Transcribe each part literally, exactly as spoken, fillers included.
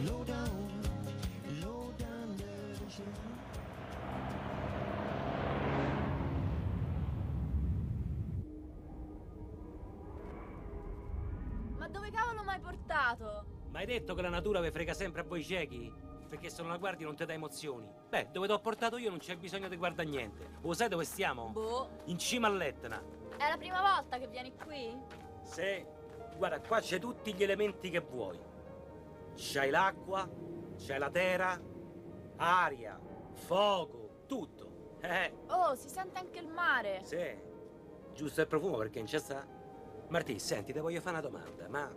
Ma dove cavolo m'hai portato? Ma hai detto che la natura vi frega sempre a voi ciechi? Perché se non la guardi non ti dà emozioni. Beh, dove ti ho portato io non c'è bisogno di guardare niente. Lo sai dove stiamo? Boh. In cima all'Etna. È la prima volta che vieni qui? Sì. Guarda, qua c'è tutti gli elementi che vuoi. C'hai l'acqua, c'hai la terra, aria, fuoco, tutto. Eh. Oh, si sente anche il mare. Sì. Giusto il profumo perché non c'è sta. Martì, senti, ti voglio fare una domanda, ma...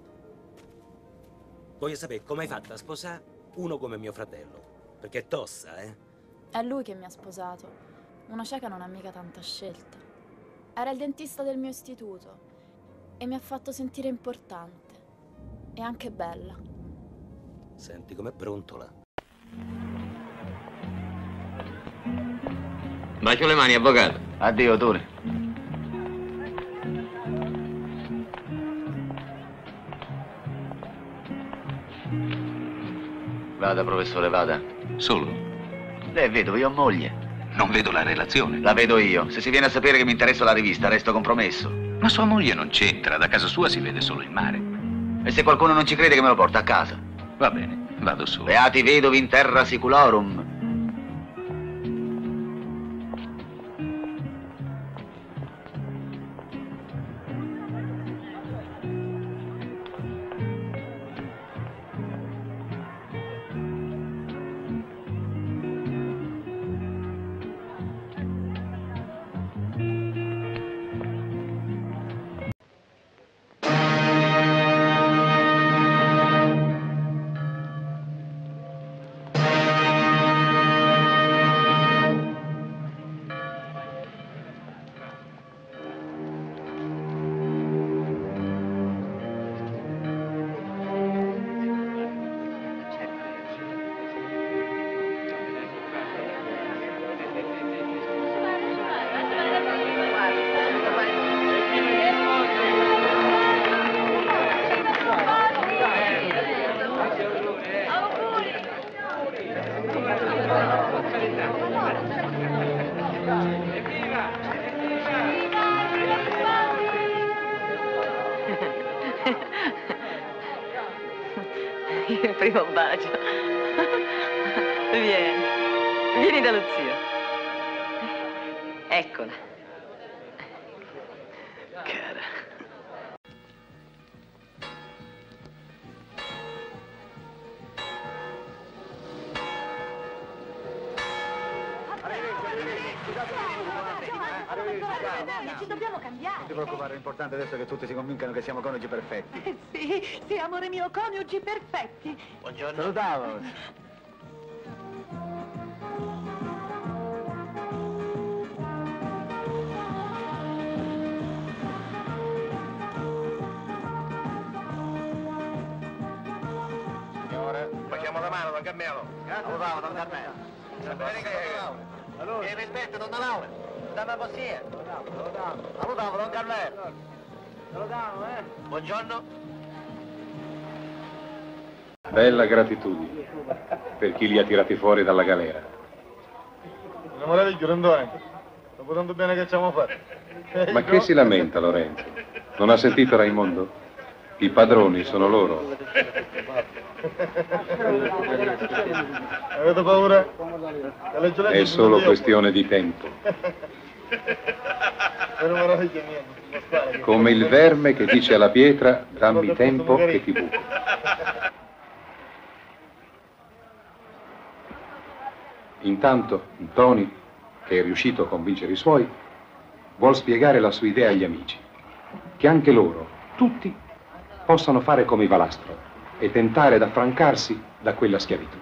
Voglio sapere come hai fatto a sposare uno come mio fratello. Perché è tosta, eh? È lui che mi ha sposato. Una cieca non ha mica tanta scelta. Era il dentista del mio istituto e mi ha fatto sentire importante e anche bella. Senti com'è brontola. Bacio le mani, avvocato. Addio, Turi. Vada, professore, vada. Solo? Lei è vedovo, io ho moglie. Non vedo la relazione. La vedo io. Se si viene a sapere che mi interessa la rivista, resto compromesso. Ma sua moglie non c'entra, da casa sua si vede solo il mare. E se qualcuno non ci crede che me lo porta a casa? Va bene, vado solo. Beati vedovi in terra siculorum. Il primo bacio. Vieni, vieni dallo zio. Eccola. Cara. Ci dobbiamo cambiare. Non ti preoccupare, l'importante adesso è che tutti si convincano che siamo coniugi perfetti. Eh, sì, sì, amore mio, coniugi perfetti. Buongiorno. Salutavo. Signore, facciamo la mano, don Carmelo. Salutavo, don Carmelo. Allora. E rispetto, donna Laura. Dammi così. Salutavo, don Carmelo. Salutavo, eh. Buongiorno. Bella gratitudine per chi li ha tirati fuori dalla galera. Una meraviglia, Rondone. Dopo tanto bene che ci abbiamo fatto. Ma che si lamenta, Lorenzo? Non ha sentito Raimondo? I padroni sono loro. Avete paura? È solo questione di tempo. È una meraviglia mia. Come il verme che dice alla pietra, dammi tempo che ti buco. Intanto Tony, che è riuscito a convincere i suoi, vuol spiegare la sua idea agli amici, che anche loro, tutti, possano fare come i Valastro e tentare d'affrancarsi da quella schiavitù.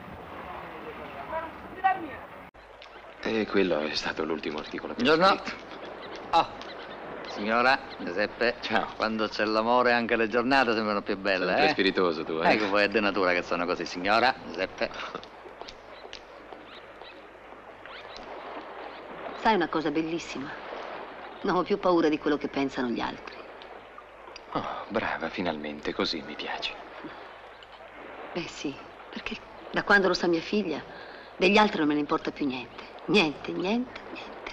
E quello è stato l'ultimo articolo che ho Buongiorno. scritto. Oh, signora, Giuseppe. Ciao. Quando c'è l'amore anche le giornate sembrano più belle, Sempre eh? spiritoso tu, eh? Ecco, poi è di natura che sono così, signora, Giuseppe. Sai una cosa bellissima? Non ho più paura di quello che pensano gli altri. Oh, brava, finalmente, così mi piace. Beh sì, perché da quando lo sa mia figlia, degli altri non me ne importa più niente. Niente, niente, niente.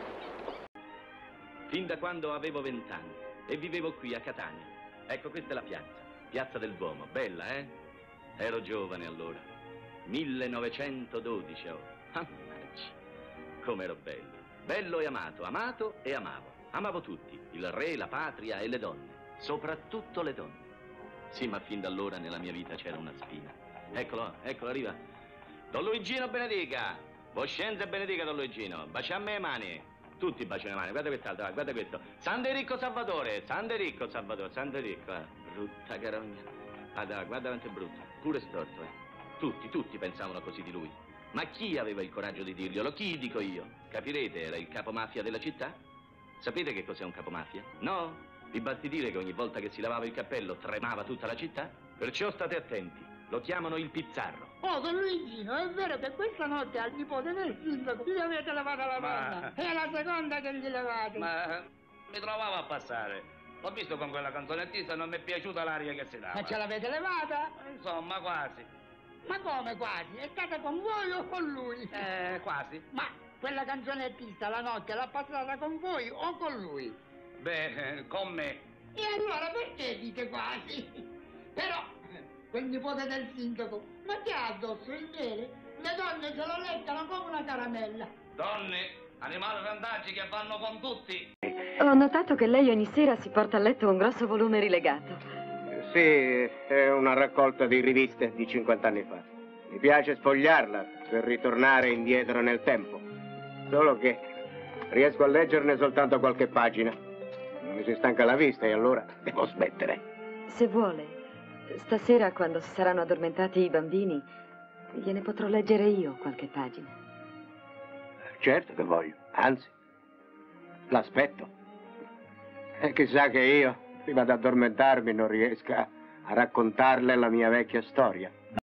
Fin da quando avevo vent'anni e vivevo qui a Catania. Ecco, questa è la piazza, Piazza del Duomo. Bella, eh? Ero giovane allora. millenovecentododici, oh. Ammaggi. Come ero bello. Bello e amato, amato e amavo. Amavo tutti, il re, la patria e le donne. Soprattutto le donne. Sì, ma fin da allora nella mia vita c'era una spina. Eccolo, eccolo, arriva. Don Luigino benedica. Voscenza benedica, Don Luigino. Baciamo le mani. Tutti baciano le mani. Guarda quest'altro, guarda questo. Sant'Enrico Salvatore, Sant'Enrico Salvatore, Sant'Enrico. Eh. Brutta carogna. Guarda, guarda quanto è brutta. Pure storto, eh. Tutti, tutti pensavano così di lui. Ma chi aveva il coraggio di dirglielo? Chi, dico io? Capirete, era il capomafia della città? Sapete che cos'è un capomafia? No? Vi basti dire che ogni volta che si lavava il cappello tremava tutta la città? Perciò state attenti. Lo chiamano il Pizzarro. Oh, Don Luigino, è vero che questa notte al nipote del sindaco gli avete lavato la donna? Ma... È la seconda che gli lavate. Ma mi trovavo a passare. L'ho visto con quella canzonettista e non mi è piaciuta l'aria che si dava. Ma ce l'avete levata? Insomma, quasi. Ma come quasi? È stata con voi o con lui? Eh, quasi. Ma quella canzonettista la notte l'ha passata con voi o con lui? Beh, con me. E allora perché dite quasi? Però, quel nipote del sindaco, ma che ha addosso il miele? Le donne se lo leccano come una caramella. Donne, animali randaggi che vanno con tutti. Ho notato che lei ogni sera si porta a letto un grosso volume rilegato. Sì, è una raccolta di riviste di cinquanta anni fa. Mi piace sfogliarla per ritornare indietro nel tempo. Solo che riesco a leggerne soltanto qualche pagina. Mi si stanca la vista e allora devo smettere. Se vuole, stasera quando si saranno addormentati i bambini, gliene potrò leggere io qualche pagina. Certo che voglio, anzi, l'aspetto. E chissà che io, prima di addormentarmi, non riesca a raccontarle la mia vecchia storia.